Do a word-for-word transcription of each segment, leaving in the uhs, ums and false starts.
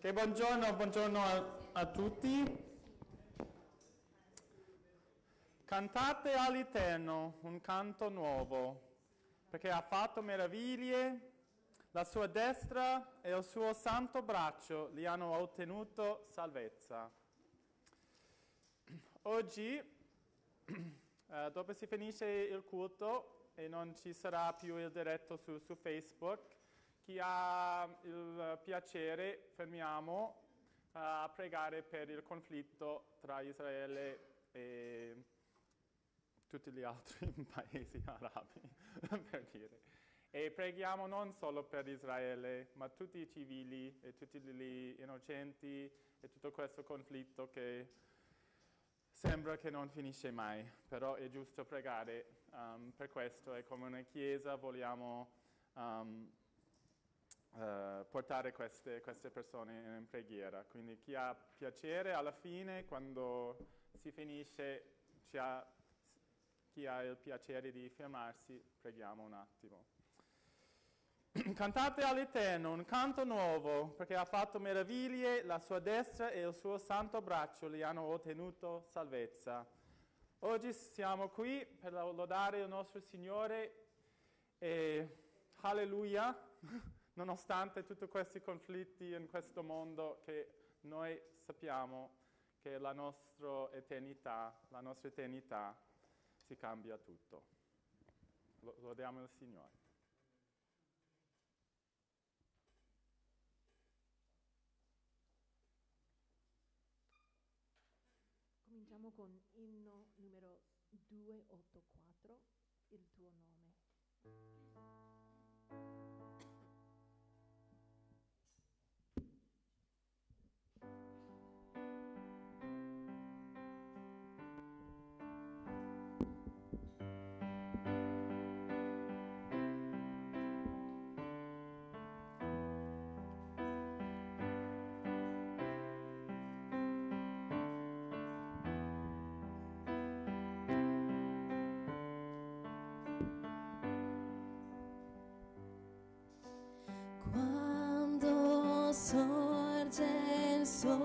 Ok, buongiorno, buongiorno a, a tutti. Cantate all'Eterno un canto nuovo, perché ha fatto meraviglie, la sua destra e il suo santo braccio gli hanno ottenuto salvezza. Oggi, eh, dopo si finisce il culto e non ci sarà più il diretto su, su Facebook, chi ha il piacere, fermiamo uh, a pregare per il conflitto tra Israele e tutti gli altri paesi arabi, per dire. E preghiamo non solo per Israele, ma tutti i civili e tutti gli innocenti e tutto questo conflitto che sembra che non finisce mai. Però è giusto pregare um, per questo e come una chiesa vogliamo um, Uh, portare queste, queste persone in, in preghiera. Quindi chi ha piacere alla fine, quando si finisce, ci ha, chi ha il piacere di fermarsi, preghiamo un attimo. Cantate all'Eterno un canto nuovo, perché ha fatto meraviglie, la sua destra e il suo santo braccio gli hanno ottenuto salvezza. Oggi siamo qui per lodare il nostro Signore e alleluia. Nonostante tutti questi conflitti in questo mondo, che noi sappiamo che la nostra eternità, la nostra eternità si cambia tutto. Lodiamo il Signore. Cominciamo con inno numero duecentoottantaquattro, il tuo nome. Quando sorge il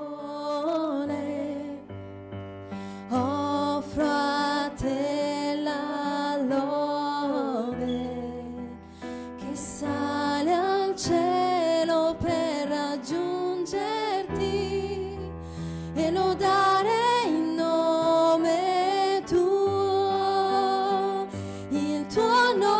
sole, offro a te la lode che sale al cielo per raggiungerti e lodare il nome tuo, il tuo nome.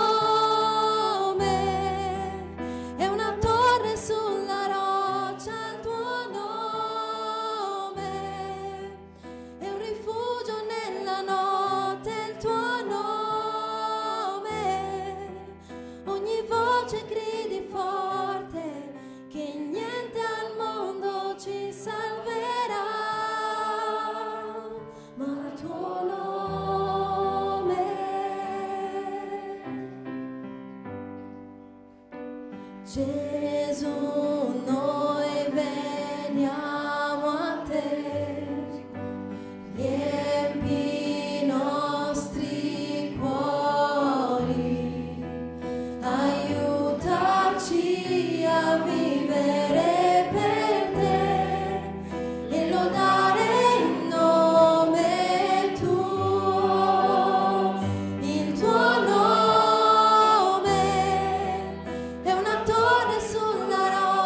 Gesù, noi veniamo a te, riempi i nostri cuori, aiutaci a vivere per te e lodare il nome tuo, il tuo nome. Sulla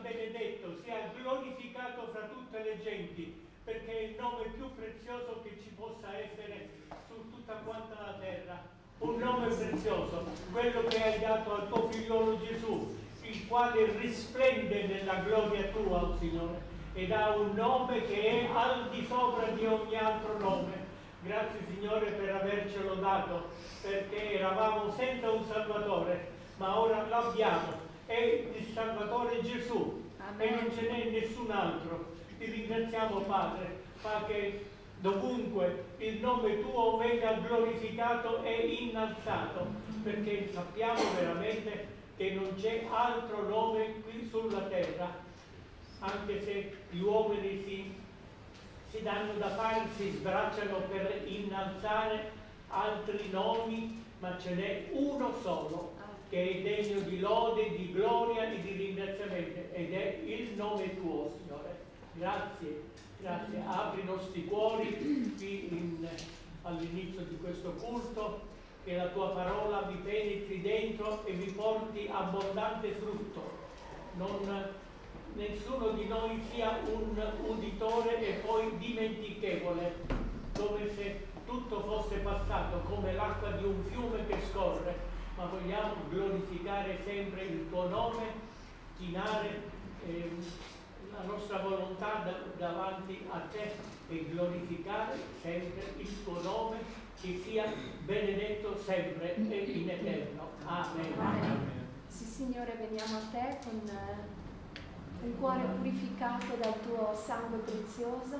benedetto, sia glorificato fra tutte le genti, perché è il nome più prezioso che ci possa essere su tutta quanta la terra. Un nome prezioso, quello che hai dato al tuo figliolo Gesù, il quale risplende nella gloria tua, oh Signore, ed ha un nome che è al di sopra di ogni altro nome. Grazie Signore per avercelo dato, perché eravamo senza un Salvatore, ma ora l'abbiamo. È il Salvatore Gesù. Amen. E non ce n'è nessun altro. Ti ringraziamo Padre, fa che dovunque il nome tuo venga glorificato e innalzato, perché sappiamo veramente che non c'è altro nome qui sulla terra, anche se gli uomini si, si danno da fare, si sbracciano per innalzare altri nomi, ma ce n'è uno solo che è degno di lode, di gloria e di ringraziamento, ed è il nome tuo, Signore. Grazie, grazie. Apri i nostri cuori qui in, all'inizio di questo culto, che la tua parola vi penetri dentro e vi porti abbondante frutto. Non, nessuno di noi sia un uditore e poi dimentichevole, come se tutto fosse passato come l'acqua di un fiume che scorre, ma vogliamo glorificare sempre il tuo nome, chinare eh, la nostra volontà da, davanti a te e glorificare sempre il tuo nome, che sia benedetto sempre e in eterno. Amen. Amen. Sì, Signore, veniamo a te con uh, un cuore purificato dal tuo sangue prezioso.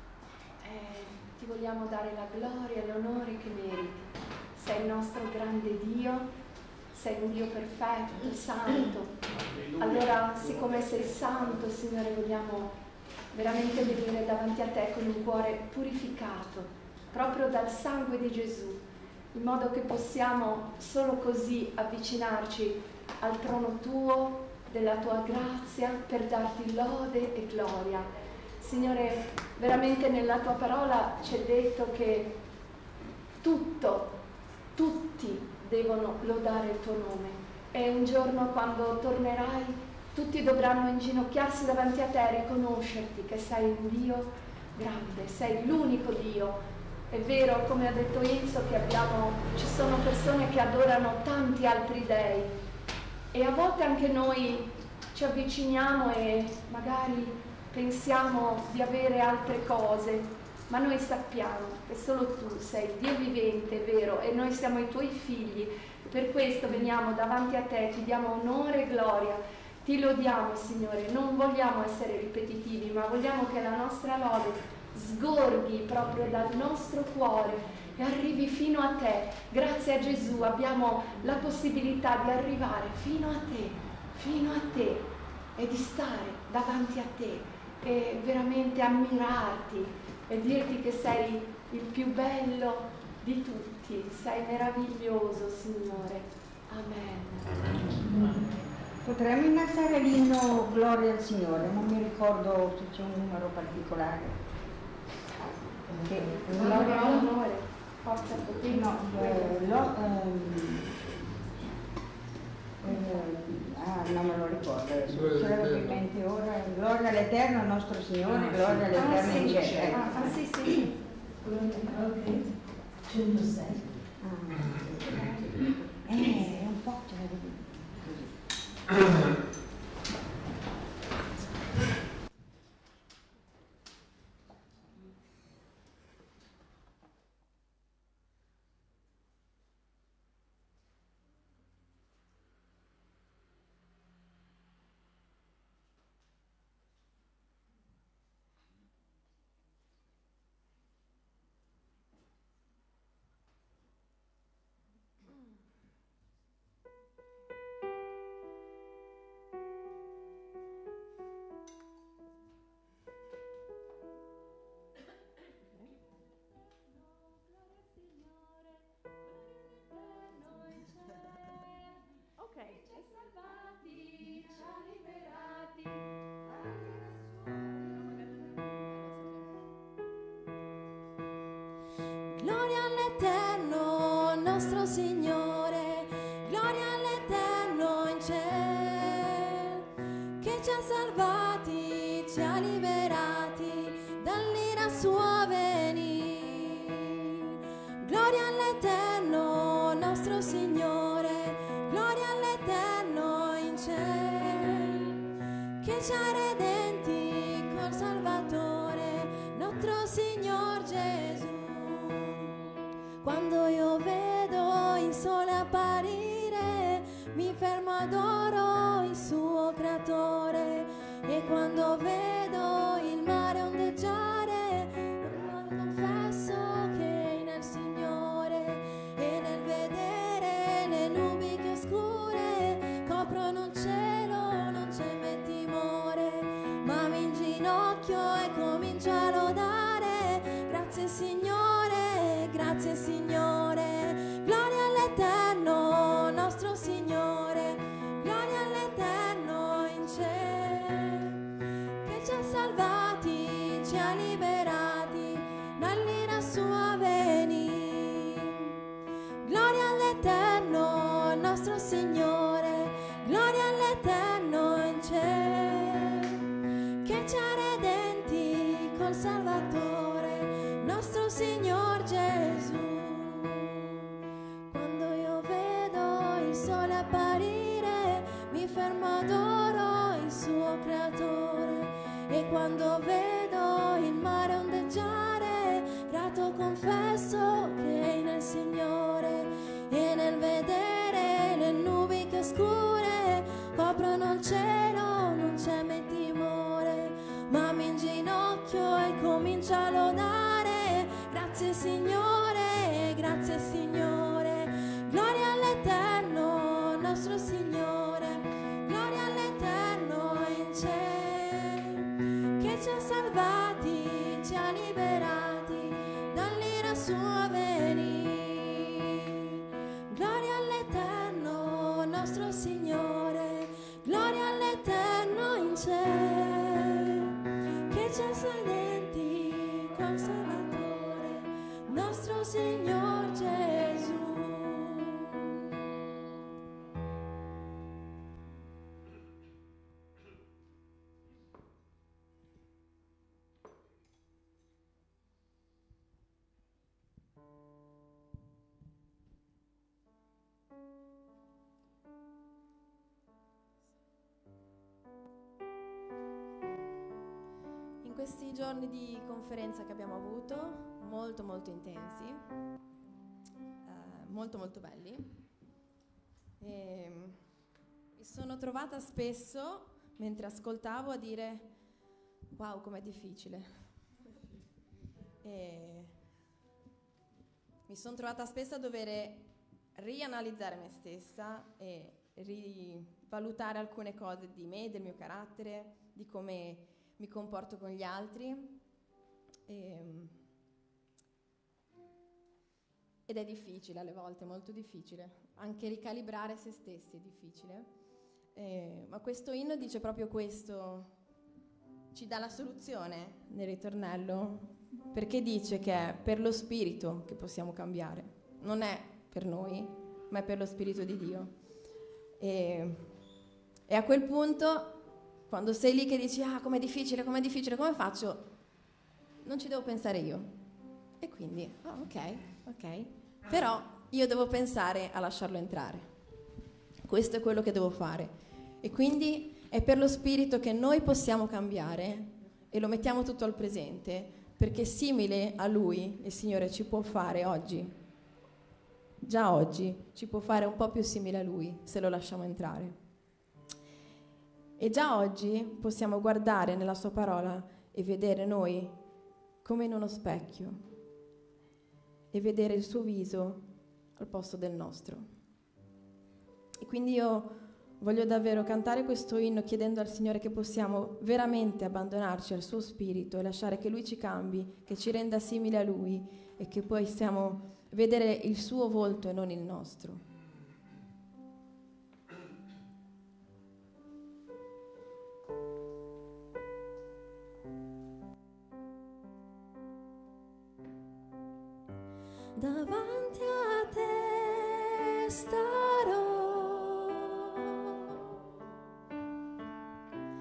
Eh, ti vogliamo dare la gloria e l'onore che meriti. Sei il nostro grande Dio, sei un Dio perfetto, santo. Allora, siccome sei santo, Signore, vogliamo veramente venire davanti a te con un cuore purificato, proprio dal sangue di Gesù, in modo che possiamo solo così avvicinarci al trono tuo, della tua grazia, per darti lode e gloria. Signore, veramente nella tua parola c'è detto che tutto, tutti devono lodare il tuo nome, e un giorno quando tornerai tutti dovranno inginocchiarsi davanti a te e riconoscerti che sei un Dio grande, sei l'unico Dio. È vero, come ha detto Enzo, che abbiamo, ci sono persone che adorano tanti altri dei, e a volte anche noi ci avviciniamo e magari pensiamo di avere altre cose, ma noi sappiamo che solo tu sei Dio vivente, è vero, e noi siamo i tuoi figli. Per questo veniamo davanti a te, ti diamo onore e gloria, ti lodiamo, Signore. Non vogliamo essere ripetitivi, ma vogliamo che la nostra lode sgorghi proprio dal nostro cuore e arrivi fino a te. Grazie a Gesù abbiamo la possibilità di arrivare fino a te, fino a te, e di stare davanti a te e veramente ammirarti e dirti che sei il più bello di tutti, sei meraviglioso, Signore. Amen. Amen. Potremmo innalzare l'inno Gloria al Signore, non mi ricordo se c'è un numero particolare. Che, Gloria all'onore, forza potente. No, eh, lo, ehm, eh, ah, non me lo ricordo adesso, ce l'avevo in mente ora. Gloria all'Eterno, al nostro Signore, Ah, gloria sì. all'Eterno Ah, in sì. cielo. Ah, ah, sì, sì, sì. Ok, centosei. Ah, eh, è un po' ce l'avevo così. che ci ha salvati, ci ha liberati dall'ira sua venì. Gloria all'Eterno nostro Signore, gloria all'Eterno in cielo, che ci ha redenti col Salvatore, nostro Signor Gesù. Quando io vedo il sole apparire, mi fermo adoro il suo creatore, e quando vedo il mare ondeggiare, confesso che nel Signore e nel vedere le nubi che oscure coprono il cielo non c'è mai timore, ma mi inginocchio e comincio a lodare. Grazie Signore, grazie Signore, gloria all'Eterno nostro Signore, gloria all'Eterno in cielo, che ci ha salvati, ci ha liberati dall'ira sua venì. Gloria all'Eterno nostro Signore, gloria all'Eterno in cielo, che ci ha redenti col Salvatore, nostro Signor Gesù. Quando io vedo il sole apparire, mi fermo adoro il suo creatore, e quando vedo il mare ondeggiare, grato confesso che nel Signore e nel vedere le nubi che oscure coprono il cielo non c'è mai timore, ma mi inginocchio e comincio a lodare. Grazie Signore, grazie Signore, gloria all'Eterno nostro Signore, gloria all'Eterno in cielo, che ci ha salvati, ci ha liberati dall'ira sua venì. Gloria all'Eterno nostro Signore, gloria all'Eterno in cielo, che ci ha salvati col Salvatore, nostro Signor Gesù. In questi giorni di conferenza che abbiamo avuto, molto molto intensi, eh, molto molto belli, e mi sono trovata spesso, mentre ascoltavo, a dire wow, com'è difficile. E mi sono trovata spesso a dover rianalizzare me stessa e rivalutare alcune cose di me, del mio carattere, di come mi comporto con gli altri, e, ed è difficile alle volte, molto difficile, anche ricalibrare se stessi è difficile, e, ma questo inno dice proprio questo, ci dà la soluzione nel ritornello, perché dice che è per lo Spirito che possiamo cambiare, non è per noi, ma è per lo Spirito di Dio. E, e a quel punto, quando sei lì che dici ah com'è difficile, com'è difficile, come faccio? Non ci devo pensare io. E quindi, oh, ok, ok. Però io devo pensare a lasciarlo entrare. Questo è quello che devo fare. E quindi è per lo Spirito che noi possiamo cambiare e lo mettiamo tutto al presente, perché simile a Lui il Signore ci può fare oggi. Già oggi ci può fare un po' più simile a Lui se lo lasciamo entrare. E già oggi possiamo guardare nella sua parola e vedere noi come in uno specchio e vedere il suo viso al posto del nostro. E quindi io voglio davvero cantare questo inno chiedendo al Signore che possiamo veramente abbandonarci al suo spirito e lasciare che Lui ci cambi, che ci renda simili a Lui e che possiamo vedere il suo volto e non il nostro. Davanti a te starò,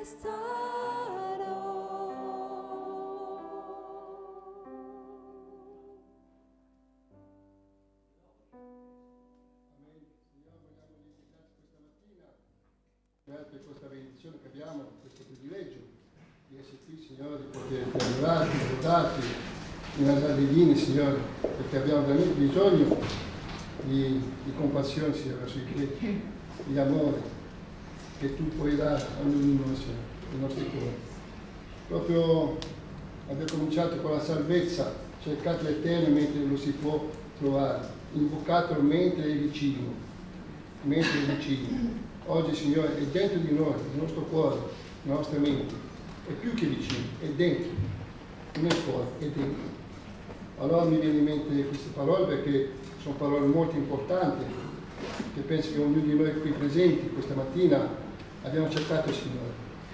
Grazie per questa benedizione che abbiamo, questo privilegio di essere qui, Signore, di poter adorarti, lodarti, di mangiare dei vini, Signore, perché abbiamo veramente bisogno di, di compassione, Signore, sui credenti, di amore che tu puoi dare a ognuno di noi, Signore, nei nostri cuori. Proprio abbiamo cominciato con la salvezza, cercate l'Eterno mentre lo si può trovare, invocatelo mentre è vicino, mentre è vicino. Oggi, Signore, è dentro di noi, nel nostro cuore, nella nostra mente, è più che vicino, è dentro, non è fuori, è dentro. Allora mi viene in mente queste parole perché sono parole molto importanti, che penso che ognuno di noi qui presenti questa mattina abbiamo cercato il Signore.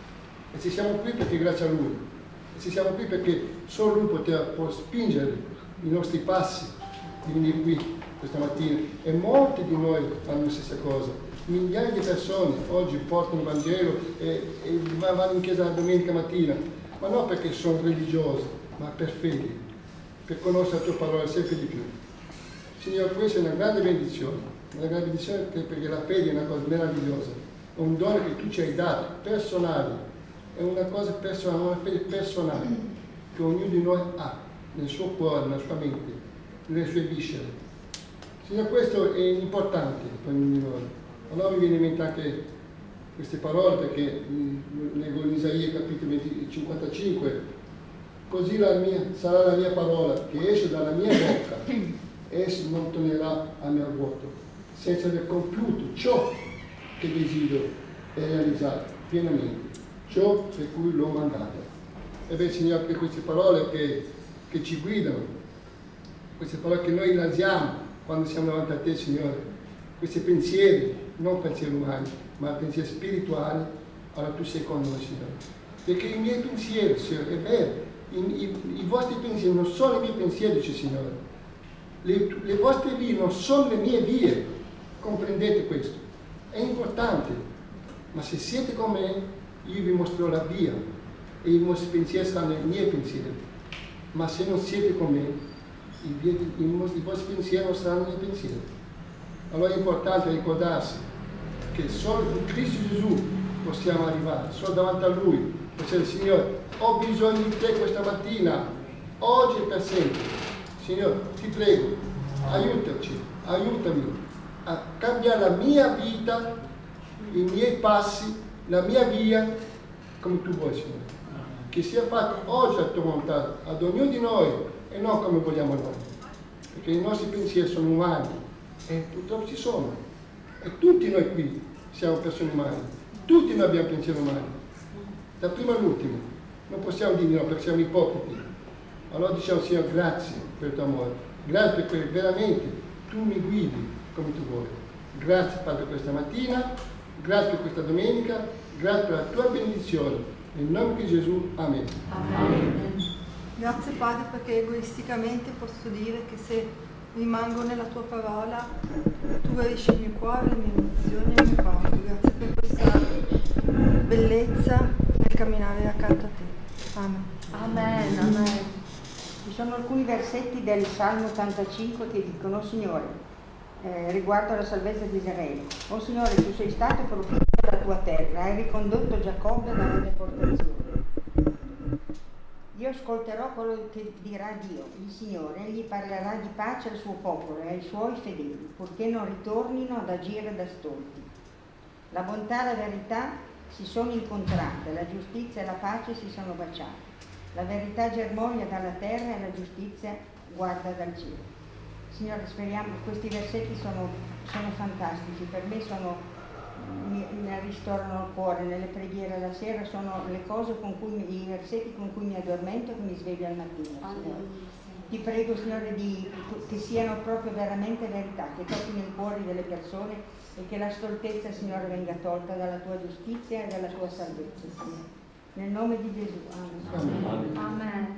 E ci siamo qui perché grazie a Lui. E ci siamo qui perché solo Lui poteva, può spingere i nostri passi di venire qui questa mattina. E molti di noi fanno la stessa cosa. Migliaia di persone oggi portano il Vangelo e, e vanno in chiesa la domenica mattina, ma non perché sono religiosi, ma per fede, per conoscere la tua parola sempre di più. Signore, questa è una grande benedizione, una grande benedizione perché la fede è una cosa meravigliosa, è un dono che tu ci hai dato, personale, è una cosa personale, una fede personale che ognuno di noi ha nel suo cuore, nella sua mente, nelle sue viscere. Signore, questo è importante per ognuno di noi. Allora mi viene in mente anche queste parole perché mh, leggo in Isaia capitolo cinquantacinque, così la mia, sarà la mia parola che esce dalla mia bocca, essa non tornerà a me a vuoto, senza aver compiuto ciò che desidero e realizzato pienamente, ciò per cui l'ho mandato. E beh, Signore, che queste parole che, che ci guidano, queste parole che noi innalziamo quando siamo davanti a te, Signore, questi pensieri, non pensieri umani, ma pensieri spirituali, allora tu sei con noi, Signore. Perché i miei pensieri, Signore, è vero, i, i, i vostri pensieri non sono i miei pensieri, dice il Signore. Le, le vostre vie non sono le mie vie, comprendete questo. È importante, ma se siete con me, io vi mostrerò la via e i vostri pensieri saranno i miei pensieri. Ma se non siete con me, i, i, i, i vostri pensieri non saranno i miei pensieri. Allora è importante ricordarsi che solo in Cristo Gesù possiamo arrivare, solo davanti a Lui, possiamo dire, Signore, ho bisogno di te questa mattina, oggi e per sempre. Signore, ti prego, aiutaci, aiutami a cambiare la mia vita, i miei passi, la mia via, come tu vuoi, Signore. Che sia fatto oggi la tua volontà ad ognuno di noi e non come vogliamo noi. Perché i nostri pensieri sono umani e purtroppo ci sono. E tutti noi qui siamo persone umane, tutti noi abbiamo pensieri umani, da prima all'ultimo. Non possiamo dire no perché siamo ipocriti. Allora diciamo, Signore, grazie per il tuo amore, grazie perché veramente tu mi guidi come tu vuoi. Grazie Padre per questa mattina, grazie per questa domenica, grazie per la tua benedizione. Nel nome di Gesù, amen. Amen. Grazie Padre perché egoisticamente posso dire che se rimango nella tua parola tu guarisci il mio cuore, le mie emozioni e il mio corpo. Grazie per questa bellezza nel camminare accanto a te. Amen. Amen, amen. Ci sono alcuni versetti del Salmo ottantacinque che dicono, Signore, eh, riguardo alla salvezza di Israele. Oh Signore, tu sei stato propizio alla tua terra, hai ricondotto Giacobbe dalla deportazione. Io ascolterò quello che dirà Dio, il Signore, egli parlerà di pace al suo popolo e ai suoi fedeli, purché non ritornino ad agire da stolti. La bontà e la verità si sono incontrate, la giustizia e la pace si sono baciate. La verità germoglia dalla terra e la giustizia guarda dal cielo. Signore, speriamo che questi versetti sono, sono fantastici, per me sono, mi, mi ristorano il cuore. Nelle preghiere la sera sono le cose con cui mi, i versetti con cui mi addormento e che mi sveglio al mattino, Signore. Ti prego, Signore, di, che siano proprio veramente verità, che tocchino il cuore delle persone e che la stoltezza, Signore, venga tolta dalla tua giustizia e dalla tua salvezza, Signore. Nel nome di Gesù. Amen. Amen. Amen.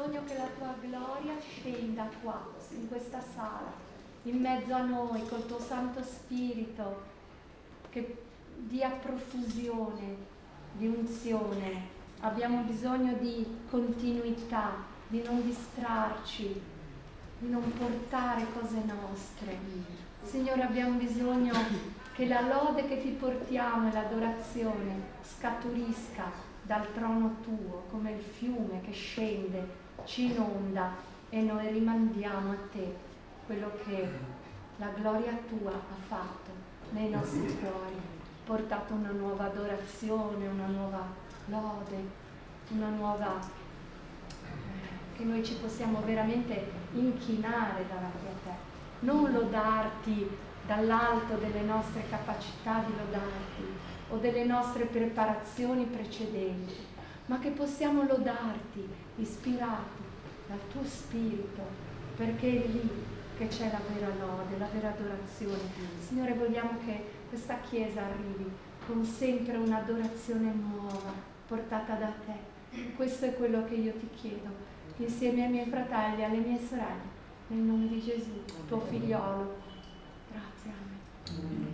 bisogno che la tua gloria scenda qua, in questa sala, in mezzo a noi, col tuo Santo Spirito, che dia profusione, di unzione. Abbiamo bisogno di continuità, di non distrarci, di non portare cose nostre. Signore, abbiamo bisogno che la lode che ti portiamo e l'adorazione scaturisca dal trono tuo, come il fiume che scende, ci inonda e noi rimandiamo a te quello che la gloria tua ha fatto nei nostri cuori, portato una nuova adorazione, una nuova lode, una nuova che noi ci possiamo veramente inchinare davanti a te, non lodarti dall'alto delle nostre capacità di lodarti o delle nostre preparazioni precedenti, ma che possiamo lodarti ispirati dal tuo spirito, perché è lì che c'è la vera lode, la vera adorazione. Signore, vogliamo che questa Chiesa arrivi con sempre un'adorazione nuova, portata da te. Questo è quello che io ti chiedo, insieme ai miei fratelli e alle mie sorelle, nel nome di Gesù, tuo figliolo. Grazie, amen.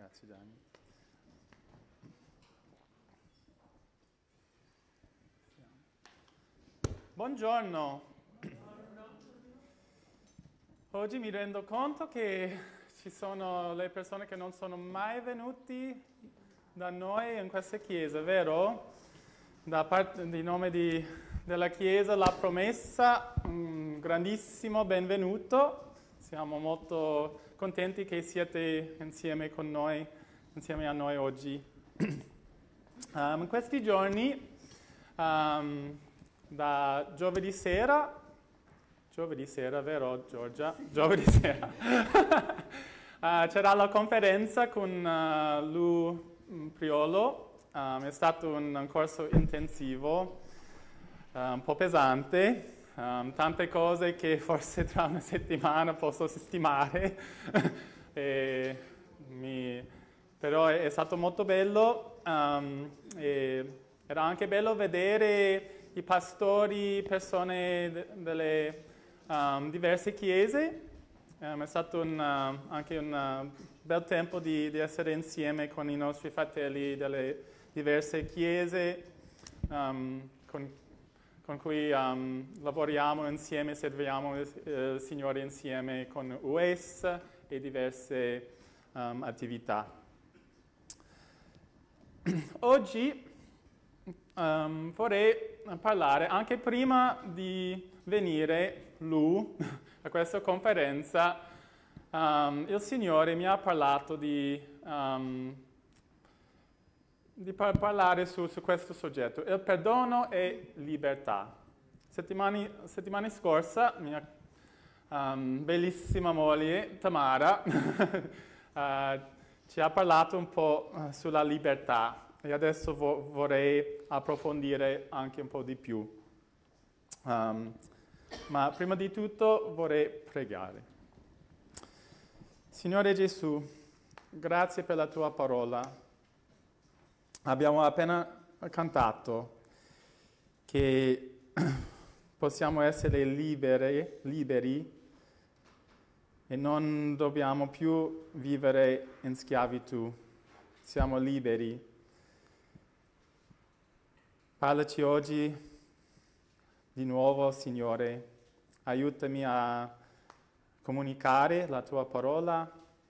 Grazie Gianni. Buongiorno. Oggi mi rendo conto che ci sono le persone che non sono mai venuti da noi in questa chiesa, vero? Da parte di nome di, della chiesa La Promessa, un grandissimo benvenuto. Siamo molto contenti che siete insieme con noi, insieme a noi oggi. Um, in questi giorni, um, da giovedì sera, giovedì sera, vero Giorgia? Giovedì sera. uh, c'era la conferenza con uh, Lu Priolo, um, è stato un, un corso intensivo, uh, un po' pesante, um, tante cose che forse tra una settimana posso sistemare, e mi, però è, è stato molto bello, um, e era anche bello vedere i pastori, persone de, delle um, diverse chiese. Um, è stato un, uh, anche un uh, bel tempo di, di essere insieme con i nostri fratelli delle diverse chiese um, con, con cui um, lavoriamo insieme, serviamo il uh, Signore insieme con U S e diverse um, attività. Oggi Um, vorrei parlare, anche prima di venire Lu a questa conferenza, um, il Signore mi ha parlato di, um, di par- parlare su, su questo soggetto, il perdono e libertà. Settimani, settimane scorsa mia um, bellissima moglie Tamara uh, ci ha parlato un po' sulla libertà. E adesso vo- vorrei approfondire anche un po' di più. Um, ma prima di tutto vorrei pregare. Signore Gesù, grazie per la tua parola. Abbiamo appena cantato che possiamo essere liberi, liberi e non dobbiamo più vivere in schiavitù. Siamo liberi. Parlaci oggi di nuovo, Signore. Aiutami a comunicare la tua parola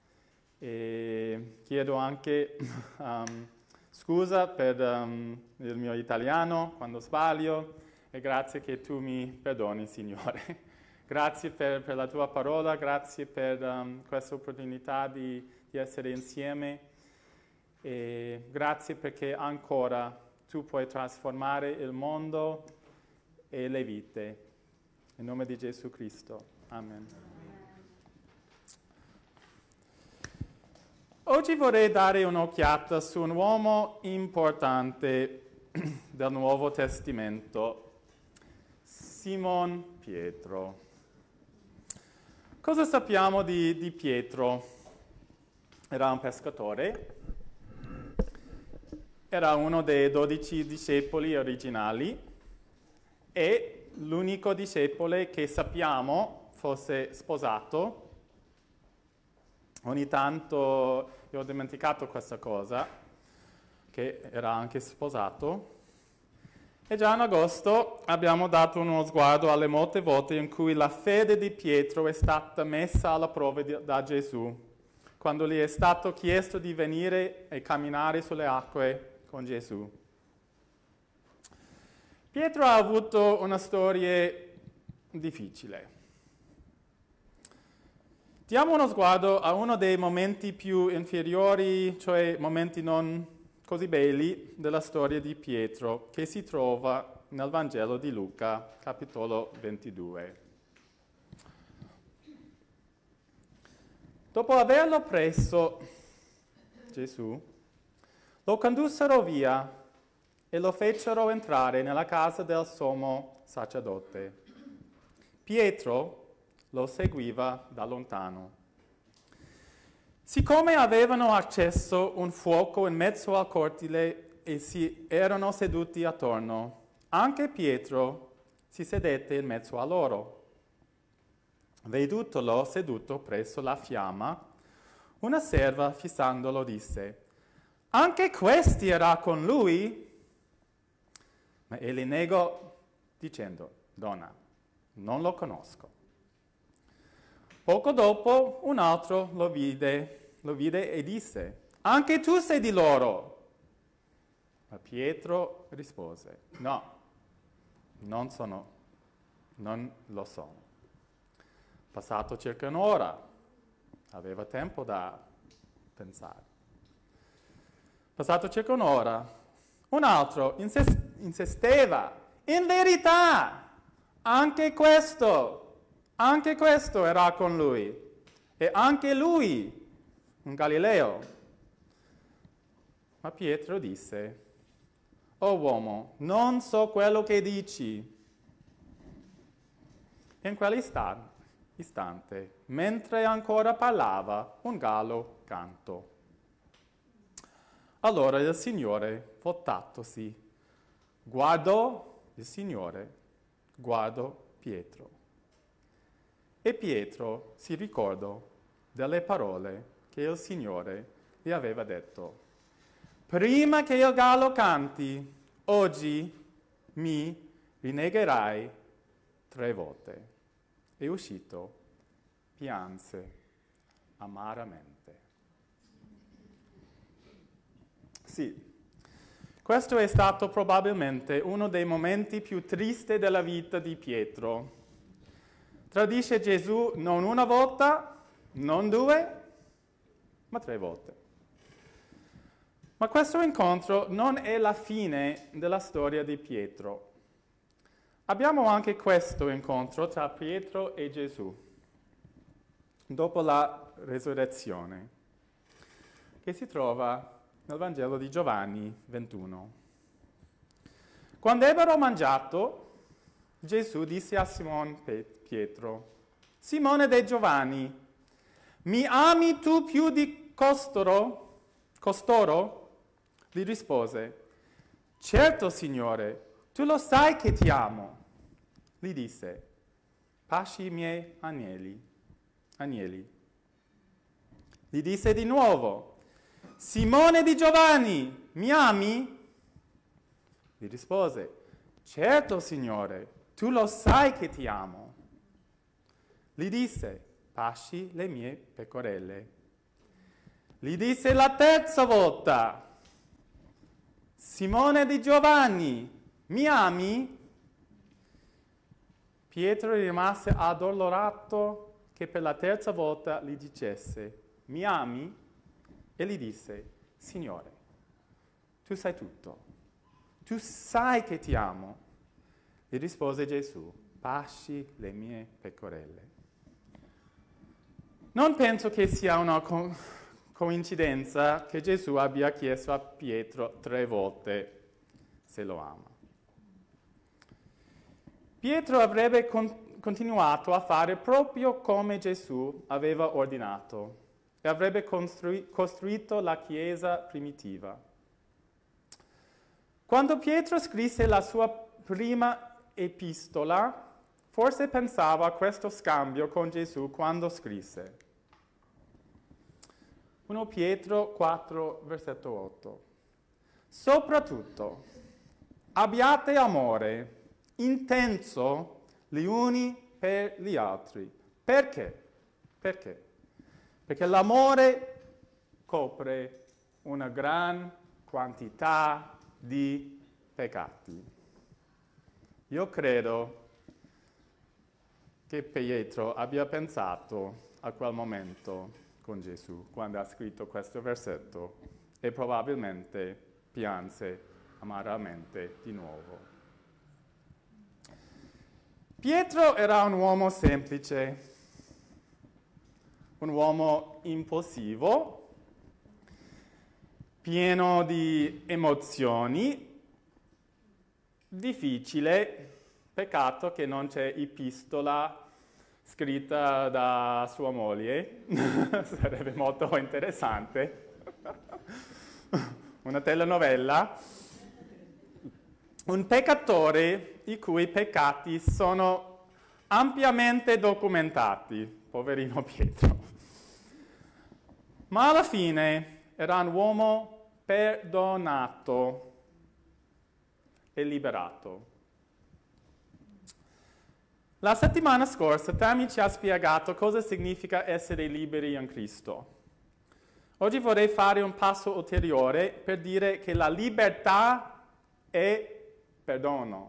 e chiedo anche um, scusa per um, il mio italiano quando sbaglio e grazie che tu mi perdoni, Signore. Grazie per, per la tua parola, grazie per um, questa opportunità di, di essere insieme e grazie perché ancora tu puoi trasformare il mondo e le vite. In nome di Gesù Cristo. Amen. Oggi vorrei dare un'occhiata su un uomo importante del Nuovo Testamento, Simon Pietro. Cosa sappiamo di, di Pietro? Era un pescatore. Era uno dei dodici discepoli originali e l'unico discepolo che sappiamo fosse sposato. Ogni tanto io ho dimenticato questa cosa, che era anche sposato. E già in agosto abbiamo dato uno sguardo alle molte volte in cui la fede di Pietro è stata messa alla prova di, da Gesù, quando gli è stato chiesto di venire e camminare sulle acque con Gesù. Pietro ha avuto una storia difficile. Diamo uno sguardo a uno dei momenti più inferiori, cioè momenti non così belli della storia di Pietro, che si trova nel Vangelo di Luca, capitolo ventidue. Dopo averlo preso, Gesù, lo condussero via e lo fecero entrare nella casa del sommo sacerdote. Pietro lo seguiva da lontano. Siccome avevano acceso un fuoco in mezzo al cortile e si erano seduti attorno, anche Pietro si sedette in mezzo a loro. Vedutolo seduto presso la fiamma, Una serva, fissandolo, disse: «Anche questi era con lui?» Ma egli negò, dicendo: «Donna, non lo conosco». Poco dopo un altro lo vide, lo vide e disse: «Anche tu sei di loro?» Ma Pietro rispose: «No, non sono, non lo sono». Passato circa un'ora, aveva tempo da pensare. Passato circa un'ora, un altro insist- insisteva: «In verità, anche questo, anche questo era con lui, e anche lui un Galileo». Ma Pietro disse: «O uomo, non so quello che dici». In quell'istante, istante, mentre ancora parlava, un gallo cantò. Allora il Signore, voltatosi, guardò il Signore, guardò Pietro. E Pietro si ricordò delle parole che il Signore gli aveva detto: «Prima che il gallo canti, oggi mi rinnegherai tre volte». E uscito, pianse amaramente. Sì, questo è stato probabilmente uno dei momenti più tristi della vita di Pietro. Tradisce Gesù non una volta, non due, ma tre volte. Ma questo incontro non è la fine della storia di Pietro. Abbiamo anche questo incontro tra Pietro e Gesù, dopo la resurrezione, che si trova nel Vangelo di Giovanni ventuno. Quando ebbero mangiato, Gesù disse a Simon Pietro: «Simone de Giovanni, mi ami tu più di costoro?» Costoro gli rispose: «Certo, Signore, tu lo sai che ti amo». Gli disse: «Pasci i miei agnelli». agnelli. Gli disse di nuovo: «Simone di Giovanni, mi ami?» Gli rispose: «Certo, Signore, tu lo sai che ti amo». Gli disse: «Pasci le mie pecorelle». Gli disse la terza volta: «Simone di Giovanni, mi ami?» Pietro rimase addolorato che per la terza volta gli dicesse: «Mi ami?» E gli disse: «Signore, tu sai tutto, tu sai che ti amo». Gli rispose Gesù: «Pasci le mie pecorelle». Non penso che sia una co- coincidenza che Gesù abbia chiesto a Pietro tre volte se lo ama. Pietro avrebbe con- continuato a fare proprio come Gesù aveva ordinato e avrebbe construi- costruito la Chiesa primitiva. Quando Pietro scrisse la sua prima epistola, forse pensava a questo scambio con Gesù quando scrisse. primo Pietro quattro, versetto otto. «Soprattutto, abbiate amore intenso gli uni per gli altri». Perché? Perché? Perché l'amore copre una gran quantità di peccati. Io credo che Pietro abbia pensato a quel momento con Gesù quando ha scritto questo versetto e probabilmente pianse amaramente di nuovo. Pietro era un uomo semplice, un uomo impulsivo, pieno di emozioni, difficile, peccato che non c'è epistola scritta da sua moglie, sarebbe molto interessante, una telenovela, un peccatore i cui peccati sono ampiamente documentati, poverino Pietro. Ma alla fine era un uomo perdonato e liberato. La settimana scorsa Tammy ci ha spiegato cosa significa essere liberi in Cristo. Oggi vorrei fare un passo ulteriore per dire che la libertà è perdono.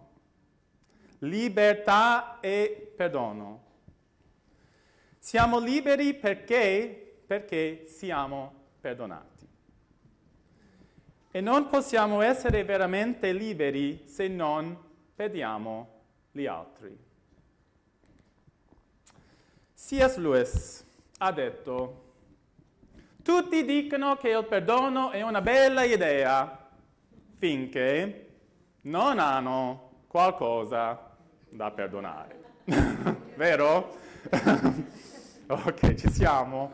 Libertà e perdono. Siamo liberi perché, perché siamo perdonati. E non possiamo essere veramente liberi se non perdiamo gli altri. C S Lewis ha detto: tutti dicono che il perdono è una bella idea finché non hanno qualcosa da perdonare. Vero? Ok, ci siamo.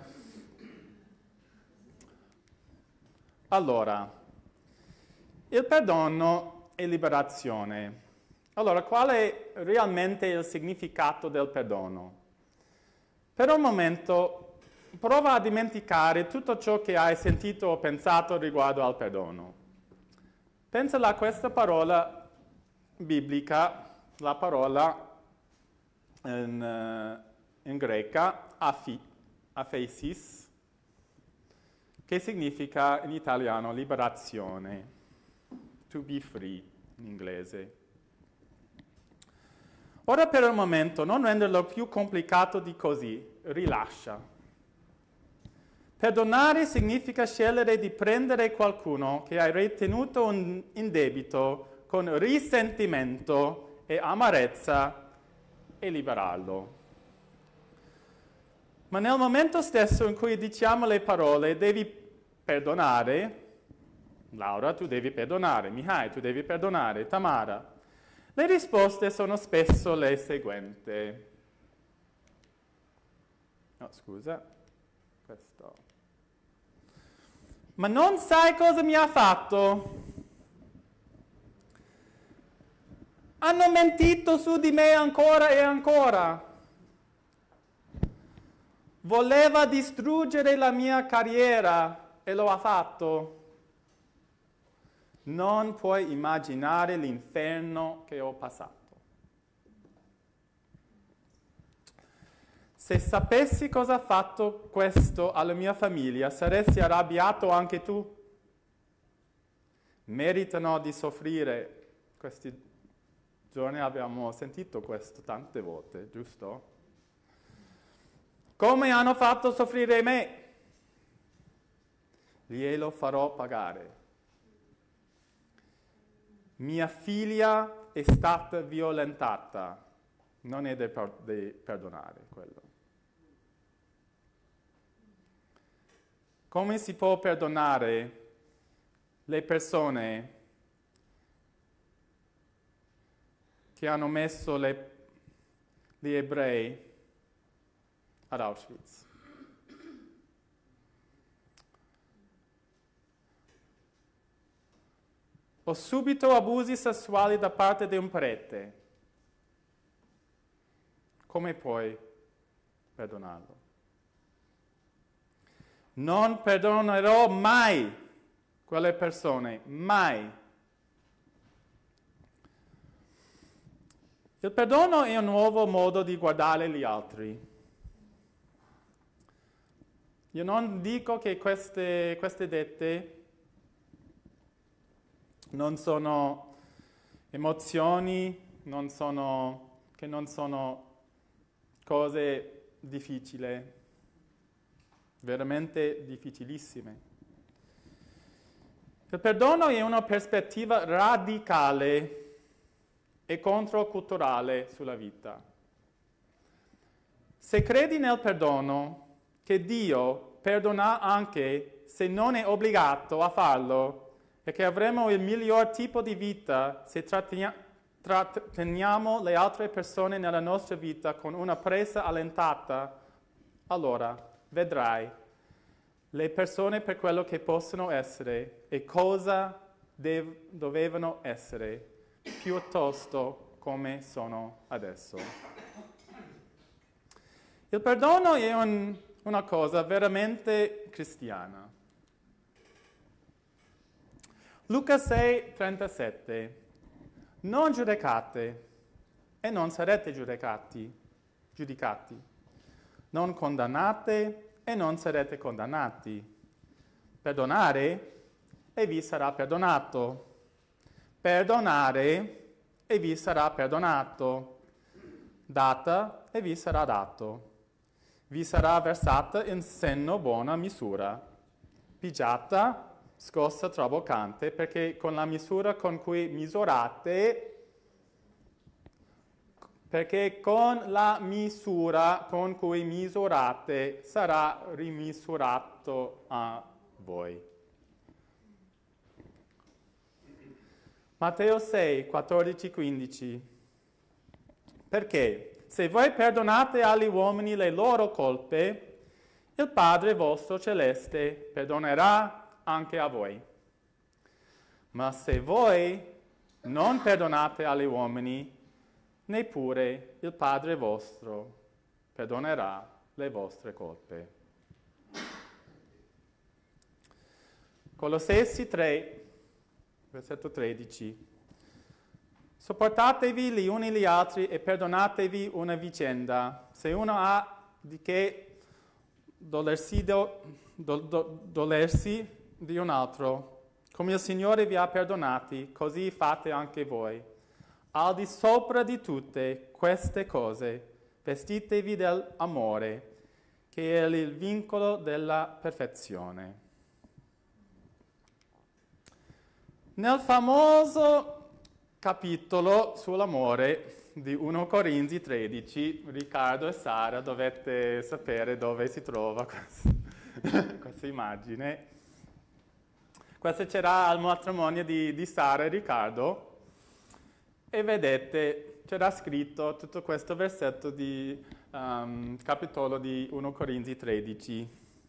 Allora, il perdono e liberazione. Allora, qual è realmente il significato del perdono? Per un momento, prova a dimenticare tutto ciò che hai sentito o pensato riguardo al perdono. Pensa a questa parola biblica, la parola in, uh, in greca, afi, aphesis, che significa in italiano liberazione, to be free in inglese. Ora per un momento non renderlo più complicato di così, rilascia. Perdonare significa scegliere di prendere qualcuno che hai ritenuto in debito con risentimento e amarezza e liberarlo. Ma nel momento stesso in cui diciamo le parole devi perdonare, Laura tu devi perdonare, Mihai tu devi perdonare, Tamara, le risposte sono spesso le seguenti. No, scusa, questo. Ma non sai cosa mi ha fatto? Hanno mentito su di me ancora e ancora. Voleva distruggere la mia carriera e lo ha fatto. Non puoi immaginare l'inferno che ho passato. Se sapessi cosa ha fatto questo alla mia famiglia, saresti arrabbiato anche tu? Meritano di soffrire. Questi giorni abbiamo sentito questo tante volte, giusto? Come hanno fatto soffrire me? Glielo farò pagare. Mia figlia è stata violentata, non è da perdonare quello. Come si può perdonare le persone che hanno messo le, gli ebrei ad Auschwitz? Ho subito abusi sessuali da parte di un prete. Come puoi perdonarlo? Non perdonerò mai quelle persone, mai. Il perdono è un nuovo modo di guardare gli altri. Io non dico che queste, queste dette non sono emozioni, non sono, che non sono cose difficili, veramente difficilissime. Il perdono è una prospettiva radicale e controculturale sulla vita. Se credi nel perdono, che Dio perdona anche se non è obbligato a farlo, e che avremo il miglior tipo di vita se tratteniamo le altre persone nella nostra vita con una presa allentata, allora vedrai le persone per quello che possono essere e cosa dev- dovevano essere, piuttosto come sono adesso. Il perdono è un, una cosa veramente cristiana. Luca sei, trentasette. Non giudicate e non sarete giudicati, giudicati. Non condannate e non sarete condannati. Perdonare e vi sarà perdonato. Perdonare e vi sarà perdonato. Data e vi sarà dato. Vi sarà versata in senno buona misura, pigiata, scossa traboccante, perché con la misura con cui misurate, perché con la misura con cui misurate sarà rimisurato a voi. Matteo sei, quattordici, quindici. Perché se voi perdonate agli uomini le loro colpe, il Padre vostro celeste perdonerà anche a voi. Ma se voi non perdonate agli uomini, neppure il Padre vostro perdonerà le vostre colpe. Colossesi tre, versetto tredici. Sopportatevi gli uni gli altri e perdonatevi una vicenda. Se uno ha di che dolersi, do, do, do, dolersi di un altro, come il Signore vi ha perdonati, così fate anche voi. Al di sopra di tutte queste cose, vestitevi dell'amore, che è il vincolo della perfezione. Nel famoso capitolo sull'amore di primo Corinzi tredici, Riccardo e Sara dovete sapere dove si trova questa, questa immagine. Questa c'era al matrimonio di, di Sara e Riccardo e vedete c'era scritto tutto questo versetto di um, capitolo di primo Corinzi tredici.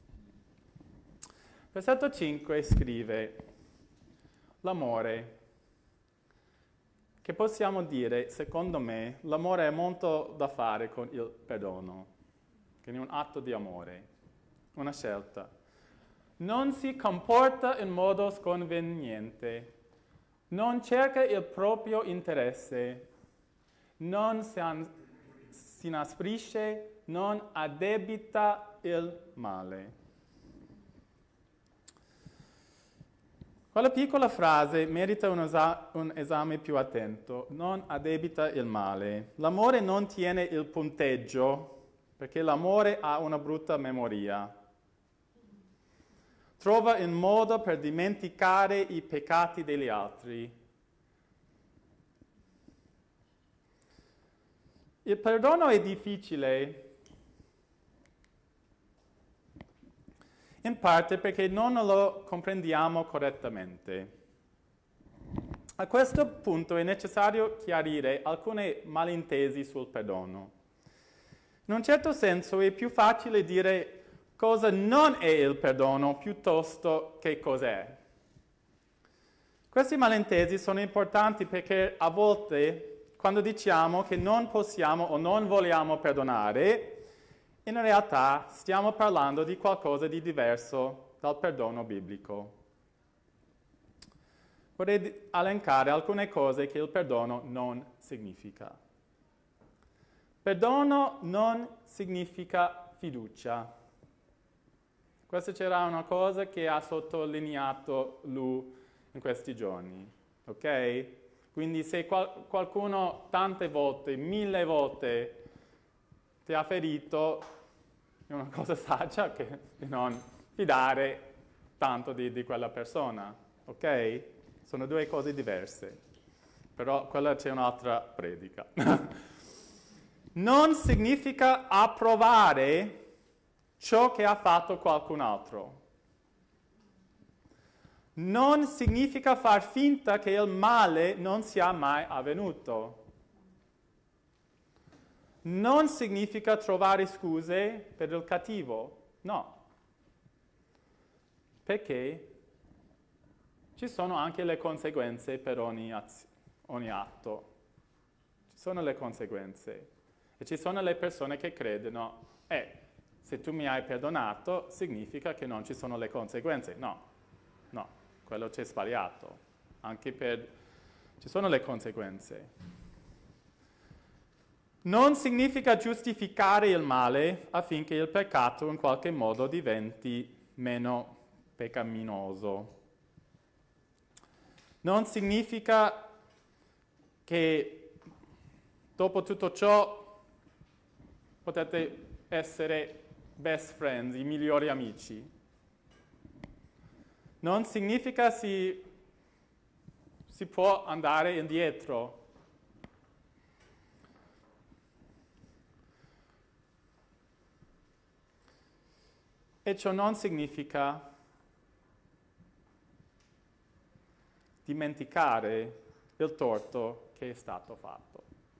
Versetto cinque scrive: l'amore. Che possiamo dire, secondo me, l'amore è molto da fare con il perdono, quindi un atto di amore, una scelta. Non si comporta in modo sconveniente, non cerca il proprio interesse, non si, an- si inasprisce, non addebita il male. Quella piccola frase merita un, esa- un esame più attento. Non addebita il male. L'amore non tiene il punteggio, perché l'amore ha una brutta memoria. Trova un modo per dimenticare i peccati degli altri. Il perdono è difficile, in parte perché non lo comprendiamo correttamente. A questo punto è necessario chiarire alcuni malintesi sul perdono. In un certo senso è più facile dire cosa non è il perdono piuttosto che cos'è. Questi malintesi sono importanti perché a volte, quando diciamo che non possiamo o non vogliamo perdonare, in realtà stiamo parlando di qualcosa di diverso dal perdono biblico. Vorrei elencare alcune cose che il perdono non significa. Perdono non significa fiducia. Questa c'era una cosa che ha sottolineato lui in questi giorni, ok? Quindi se qual- qualcuno tante volte, mille volte ti ha ferito, è una cosa saggia che di non fidare tanto di, di quella persona, ok? Sono due cose diverse, però quella c'è un'altra predica. Non significa approvare ciò che ha fatto qualcun altro. Non significa far finta che il male non sia mai avvenuto. Non significa trovare scuse per il cattivo, no. Perché ci sono anche le conseguenze per ogni, az- ogni atto. Ci sono le conseguenze. E ci sono le persone che credono, eh, se se tu mi hai perdonato, significa che non ci sono le conseguenze. No, no, quello c'è sbagliato. Anche per... ci sono le conseguenze. Non significa giustificare il male affinché il peccato in qualche modo diventi meno peccaminoso. Non significa che dopo tutto ciò potete essere best friends, i migliori amici. Non significa si, si può andare indietro. E ciò non significa dimenticare il torto che è stato fatto.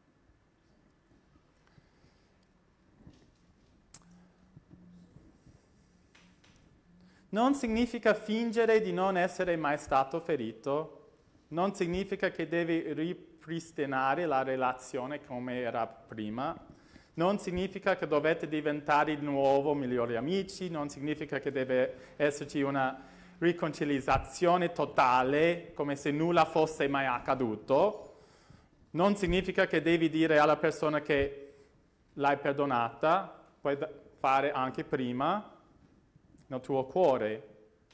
Non significa fingere di non essere mai stato ferito, non significa che devi ripristinare la relazione come era prima, non significa che dovete diventare di nuovo migliori amici, non significa che deve esserci una riconciliazione totale, come se nulla fosse mai accaduto. Non significa che devi dire alla persona che l'hai perdonata, puoi fare anche prima nel tuo cuore.